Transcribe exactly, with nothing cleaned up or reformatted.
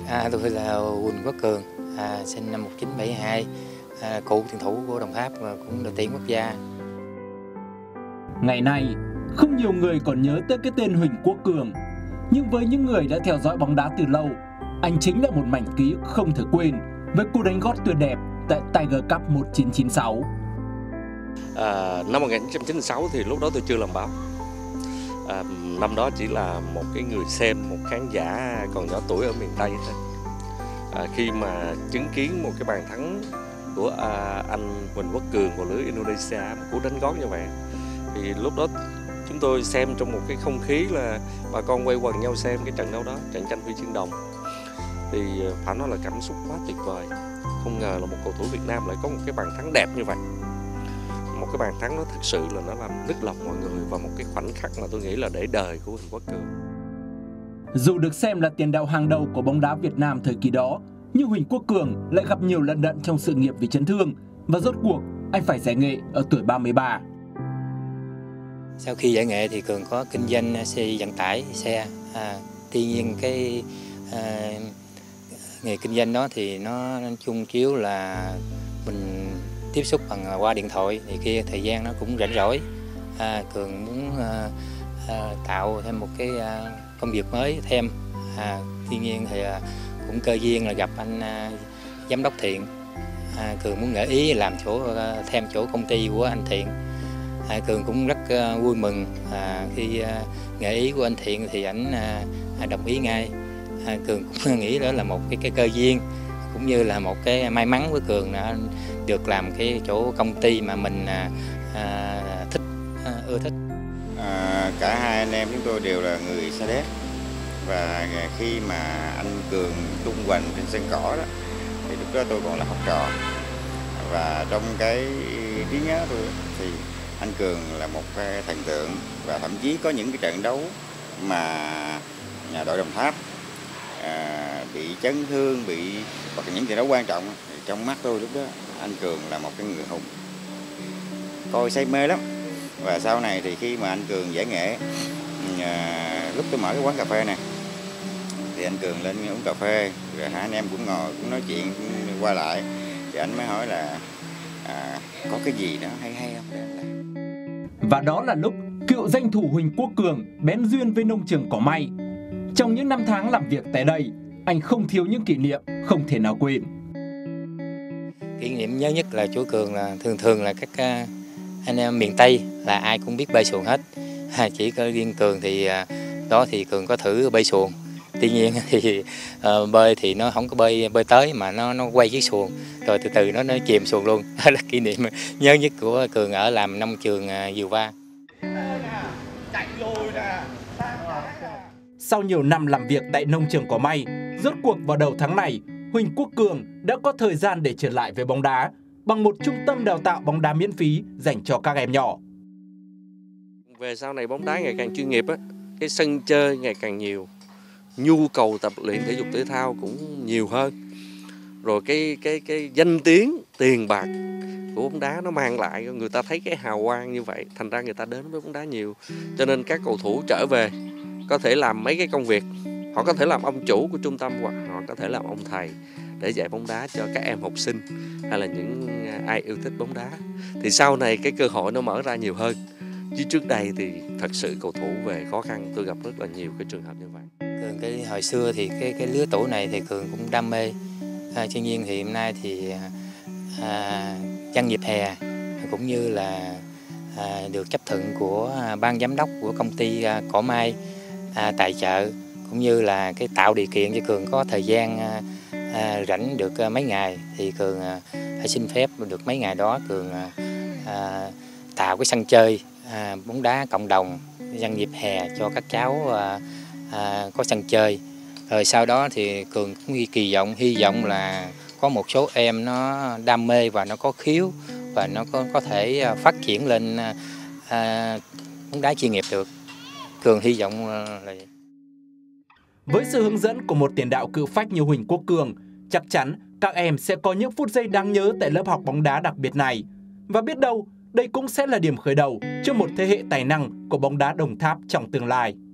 À, tôi là Huỳnh Quốc Cường, à, sinh năm một nghìn chín trăm bảy mươi hai, à, cựu tuyển thủ của Đồng Tháp và cũng đội tuyển quốc gia. Ngày nay, không nhiều người còn nhớ tới cái tên Huỳnh Quốc Cường, nhưng với những người đã theo dõi bóng đá từ lâu, anh chính là một mảnh ký ức không thể quên với cú đánh gót tuyệt đẹp tại Tiger Cup một nghìn chín trăm chín mươi sáu. À, năm một nghìn chín trăm chín mươi sáu thì lúc đó tôi chưa làm báo. À, năm đó chỉ là một cái người xem, một khán giả còn nhỏ tuổi ở miền Tây thôi. À, khi mà chứng kiến một cái bàn thắng của à, anh Huỳnh Quốc Cường vào lưới Indonesia, một cú đánh gót như vậy, thì lúc đó chúng tôi xem trong một cái không khí là bà con quay quần nhau xem cái trận đấu đó, trận tranh huy chương đồng. Thì phải nói là cảm xúc quá tuyệt vời. Không ngờ là một cầu thủ Việt Nam lại có một cái bàn thắng đẹp như vậy. Một cái bàn thắng nó thực sự là nó làm nức lòng mọi người, và một cái khoảnh khắc mà tôi nghĩ là để đời của Huỳnh Quốc Cường. Dù được xem là tiền đạo hàng đầu của bóng đá Việt Nam thời kỳ đó, nhưng Huỳnh Quốc Cường lại gặp nhiều lận đận trong sự nghiệp vì chấn thương, và rốt cuộc anh phải giải nghệ ở tuổi ba mươi ba. Sau khi giải nghệ thì Cường có kinh doanh xe vận tải xe. À, tuy nhiên cái à, nghề kinh doanh đó thì nó chung chiếu là mình tiếp xúc bằng qua điện thoại, thì kia thời gian nó cũng rảnh rỗi. À, Cường muốn à, à, tạo thêm một cái à, công việc mới thêm. À, tuy nhiên thì à, cũng cơ duyên là gặp anh à, giám đốc Thiện. À, Cường muốn gợi ý làm chỗ à, thêm chỗ công ty của anh Thiện. À, Cường cũng rất uh, vui mừng à, khi uh, gợi ý của anh Thiện thì ảnh uh, đồng ý ngay. À, Cường cũng nghĩ đó là một cái, cái cơ duyên, cũng như là một cái may mắn với Cường là được làm cái chỗ công ty mà mình uh, uh, thích, uh, ưa thích. À, cả hai anh em chúng tôi đều là người Sa Đéc, và khi mà anh Cường tung hoành trên sân cỏ đó thì lúc đó tôi còn là học trò, và trong cái trí nhớ tôi thì anh Cường là một cái thần tượng, và thậm chí có những cái trận đấu mà nhà đội Đồng Tháp à, bị chấn thương, bị hoặc những trận đấu quan trọng, thì trong mắt tôi lúc đó anh Cường là một cái người hùng, coi say mê lắm. Và sau này thì khi mà anh Cường giải nghệ, à, lúc tôi mở cái quán cà phê này thì anh Cường lên uống cà phê, rồi hai anh em cũng ngồi cũng nói chuyện qua lại, thì anh mới hỏi là à, có cái gì đó hay hay không. Và đó là lúc cựu danh thủ Huỳnh Quốc Cường bén duyên với nông trường cỏ may. Trong những năm tháng làm việc tại đây, anh không thiếu những kỷ niệm không thể nào quên. Kỷ niệm nhớ nhất là chú Cường là thường thường là các anh em miền Tây là ai cũng biết bơi xuồng hết. Chỉ có riêng Cường thì đó thì Cường có thử bơi xuồng. Tuy nhiên thì uh, bơi thì nó không có bơi bơi tới, mà nó nó quay chiếc xuồng rồi từ từ nó nó chìm xuồng luôn. Đó là kỷ niệm nhớ nhất của Cường ở làm nông trường uh, Diều Va. Sau nhiều năm làm việc tại nông trường cỏ may, rốt cuộc vào đầu tháng này, Huỳnh Quốc Cường đã có thời gian để trở lại với bóng đá bằng một trung tâm đào tạo bóng đá miễn phí dành cho các em nhỏ. Về sau này bóng đá ngày càng chuyên nghiệp á, cái sân chơi ngày càng nhiều, nhu cầu tập luyện thể dục thể thao cũng nhiều hơn, rồi cái cái cái danh tiếng tiền bạc của bóng đá nó mang lại, người ta thấy cái hào quang như vậy, thành ra người ta đến với bóng đá nhiều. Cho nên các cầu thủ trở về có thể làm mấy cái công việc, họ có thể làm ông chủ của trung tâm, hoặc họ có thể làm ông thầy để dạy bóng đá cho các em học sinh hay là những ai yêu thích bóng đá. Thì sau này cái cơ hội nó mở ra nhiều hơn, chứ trước đây thì thật sự cầu thủ về khó khăn, tôi gặp rất là nhiều cái trường hợp như vậy. Cường cái hồi xưa thì cái cái lứa tuổi này thì Cường cũng đam mê. À, tuy nhiên thì hôm nay thì à, doanh nghiệp hè cũng như là à, được chấp thuận của ban giám đốc của công ty à, cỏ may à, tài trợ, cũng như là cái tạo điều kiện cho Cường có thời gian à, à, rảnh được à, mấy ngày, thì Cường à, phải xin phép được mấy ngày đó Cường à, à, tạo cái sân chơi à, bóng đá cộng đồng doanh nghiệp hè cho các cháu à, à, có sân chơi. Rồi sau đó thì Cường cũng kỳ vọng, hy vọng là có một số em nó đam mê và nó có khiếu và nó có có thể phát triển lên à, bóng đá chuyên nghiệp được. Cường hy vọng là vậy. Với sự hướng dẫn của một tiền đạo cự phách như Huỳnh Quốc Cường, chắc chắn các em sẽ có những phút giây đáng nhớ tại lớp học bóng đá đặc biệt này. Và biết đâu, đây cũng sẽ là điểm khởi đầu cho một thế hệ tài năng của bóng đá Đồng Tháp trong tương lai.